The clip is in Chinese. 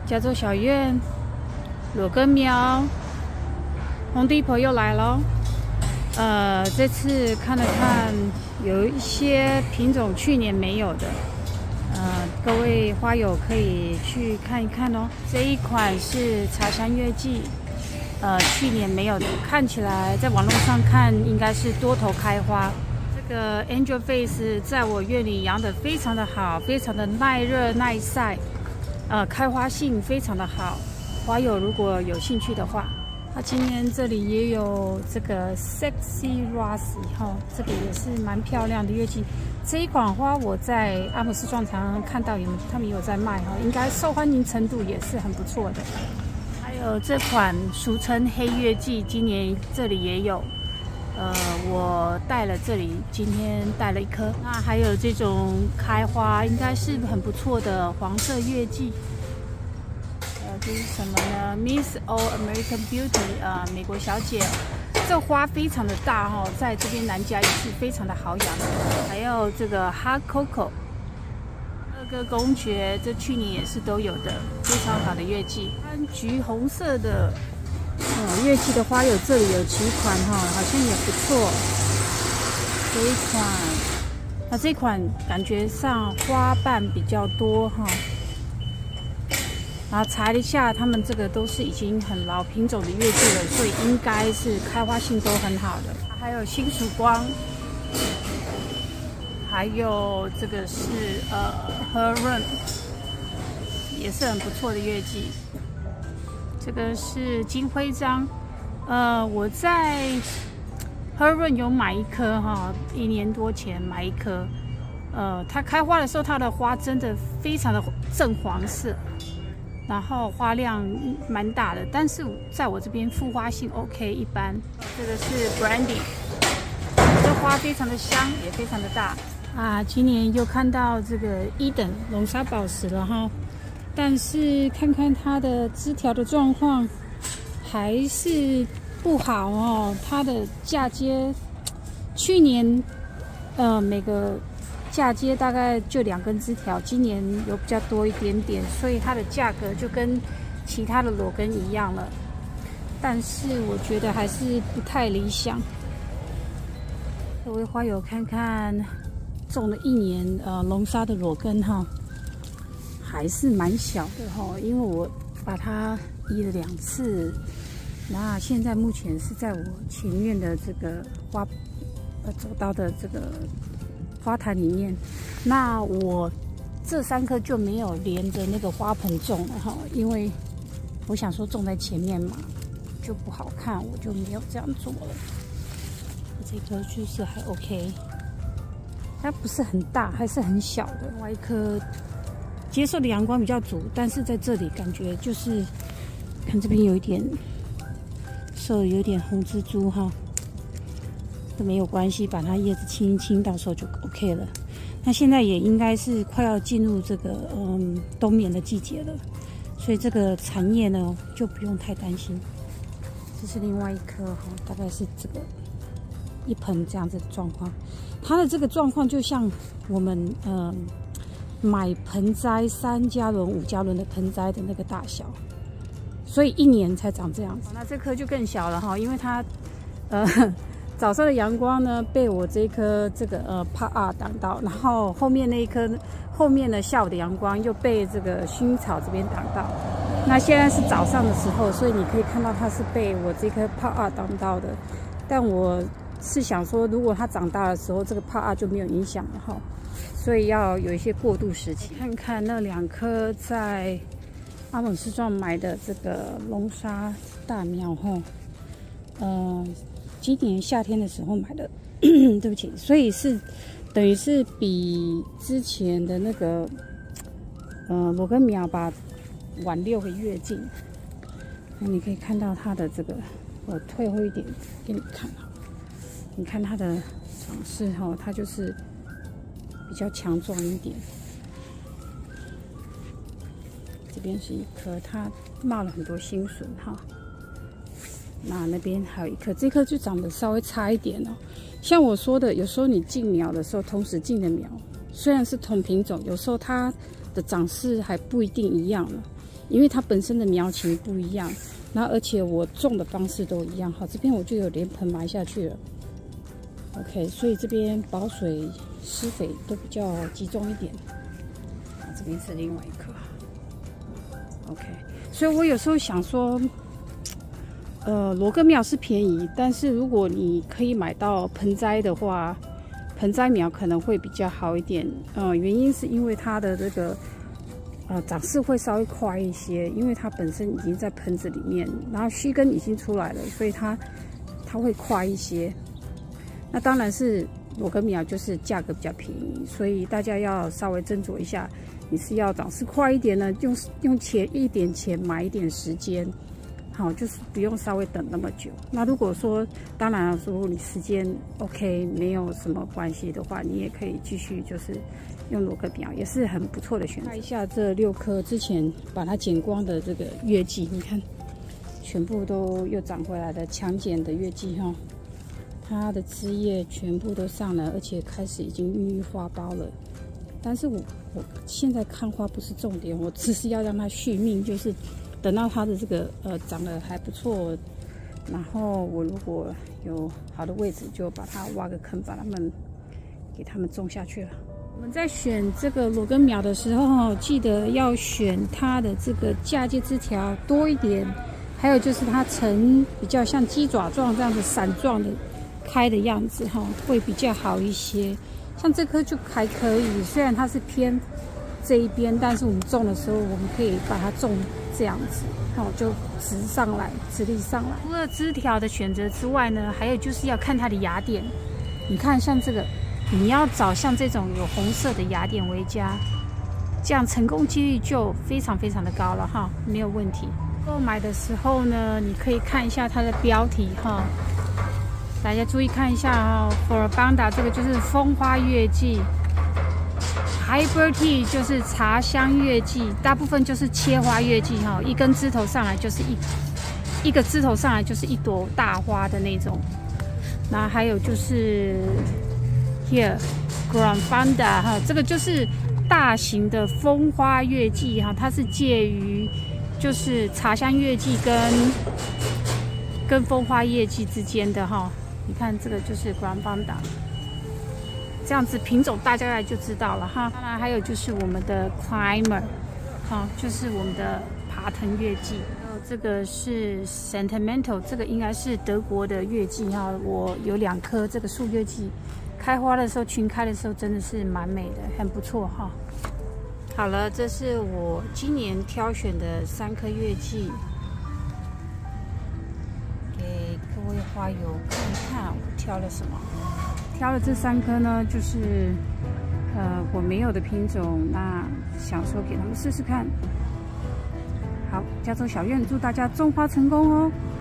加州小院、裸根苗、红地婆又来了。这次看了看，有一些品种去年没有的，各位花友可以去看一看哦。这一款是茶香月季，去年没有的，看起来在网络上看应该是多头开花。这个 Angel Face 在我院里养得非常的好，非常的耐热耐晒。开花性非常的好，花友如果有兴趣的话，今年这里也有这个 Sexy Rose 哈，这个也是蛮漂亮的月季。这一款花我在阿姆斯壮常看到他们有在卖哈，应该受欢迎程度也是很不错的。还有这款俗称黑月季，今年这里也有。我带了这里，今天带了一颗。那还有这种开花，应该是很不错的黄色月季。这是什么呢 ？Miss All American Beauty 美国小姐。这花非常的大哈，在这边南加也是非常的好养。还有这个 Hot Cocoa， 2个公爵，这去年也是都有的，非常好的月季。橘红色的。月季的花友这里有几款哈，好像也不错。这一款，这款感觉上花瓣比较多哈。然后查了一下，他们这个都是已经很老品种的月季了，所以应该是开花性都很好的。还有新曙光，还有这个是Heron， 也是很不错的月季。这个是金徽章，我在 Heron 有买一颗哈，1年多前买一颗，它开花的时候，它的花真的非常的正黄色，然后花量蛮大的，但是在我这边复花性 OK 一般。这个是 Brandy， 这花非常的香，也非常的大啊。今年又看到这个Eden龙沙宝石了哈。但是看看它的枝条的状况还是不好哦。它的嫁接，去年每个嫁接大概就2根枝条，今年有比较多一点点，所以它的价格就跟其他的裸根一样了。但是我觉得还是不太理想。各位花友看看，种了1年龙沙的裸根哈。还是蛮小的哈，因为我把它移了2次，那现在目前是在我前面的这个走到的这个花坛里面。那我这3颗就没有连着那个花盆种了哈，因为我想说种在前面嘛就不好看，我就没有这样做了。这颗就是还 OK， 它不是很大，还是很小的。另外一颗。接受的阳光比较足，但是在这里感觉就是看这边有一点受有点红蜘蛛哈，都没有关系，把它叶子清一清，到时候就 OK 了。那现在也应该是快要进入这个冬眠的季节了，所以这个残叶呢就不用太担心。这是另外一颗哈，大概是这个一盆这样子的状况。它的这个状况就像我们买盆栽3加仑、5加仑的盆栽的那个大小，所以1年才长这样子。那这颗就更小了哈，因为它早上的阳光呢被我这一颗这个帕2挡到，然后后面那一颗后面的下午的阳光又被这个薰衣草这边挡到。那现在是早上的时候，所以你可以看到它是被我这颗帕2挡到的。但我是想说，如果它长大的时候，这个帕2就没有影响了哈。所以要有一些过渡时期。看看那2颗在阿姆斯壮买的这个龙沙大苗哈，今年夏天的时候买的，对不起，所以是等于是比之前的那个裸根苗吧晚6个月进。那你可以看到它的这个，我退后一点给你看哈，你看它的长势哈，它就是。比较强壮一点，这边是一颗，它冒了很多新笋哈。那边还有一颗，这颗就长得稍微差一点哦。像我说的，有时候你进苗的时候，同时进的苗虽然是同品种，有时候它的长势还不一定一样了。 因为它本身的苗情不一样，然后而且我种的方式都一样。好，这边我就有连盆埋下去了。OK， 所以这边保水、施肥都比较集中一点。这边是另外一棵。OK， 所以我有时候想说。罗根苗是便宜，但是如果你可以买到盆栽的话，盆栽苗可能会比较好一点。原因是因为它的这个长势会稍微快一些，因为它本身已经在盆子里面，然后须根已经出来了，所以它会快一些。那当然是罗根苗就是价格比较便宜，所以大家要稍微斟酌一下，你是要长势快一点呢，用一点钱买一点时间。好，就是不用稍微等那么久。那如果说，当然如果你时间 OK， 没有什么关系的话，你也可以继续就是用罗根苗，也是很不错的选择。看一下这6棵之前把它剪光的这个月季，你看，全部都又长回来的强剪的月季哈，它的枝叶全部都上来，而且开始已经孕育花苞了。但是我现在看花不是重点，我只是要让它续命，就是。等到它的这个长得还不错，然后我如果有好的位置，就把它挖个坑，给它们种下去了。我们在选这个罗根苗的时候，记得要选它的这个嫁接枝条多一点，还有就是它呈比较像鸡爪状这样子伞状的开的样子哈，会比较好一些。像这棵就还可以，虽然它是偏这一边，但是我们种的时候，我们可以把它种。这样子，就直上来，直立上来。除了枝条的选择之外呢，还有就是要看它的芽点。你看，像这个，你要找像这种有红色的芽点为佳，这样成功几率就非常非常的高了哈，没有问题。购买的时候呢，你可以看一下它的标题哈，大家注意看一下哈 ，Floribunda 这个就是风花月季。Hybrid Tea 就是茶香月季，大部分就是切花月季哈，一根枝头上来就是一个枝头上来就是一朵大花的那种。那还有就是 Here Grandfunda 哈，这个就是大型的风花月季哈，它是介于就是茶香月季跟风花月季之间的哈。你看这个就是 Grandfunda。这样子品种大家就知道了哈。当然还有就是我们的 Climber， 哈，就是我们的爬藤月季。还有这个是 Sentimental， 这个应该是德国的月季哈。我有2棵这个树月季，开花的时候群开的时候真的是蛮美的，很不错哈。好了，这是我今年挑选的3棵月季，给各位花友看一看我挑了什么。挑了这3棵呢，就是我没有的品种，那想说给他们试试看。好，加州小院祝大家种花成功哦！